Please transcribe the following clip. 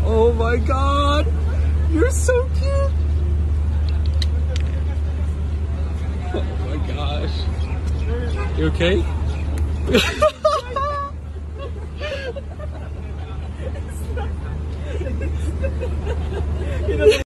Oh my God, you're so cute. Oh my gosh. You okay?